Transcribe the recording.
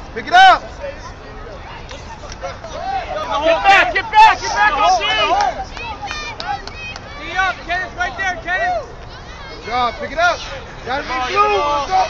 Pick it up. Get back, OG! Tee up, Kenneth, right there, Kenneth! Good job, pick it up. Gotta be blue. Let's go.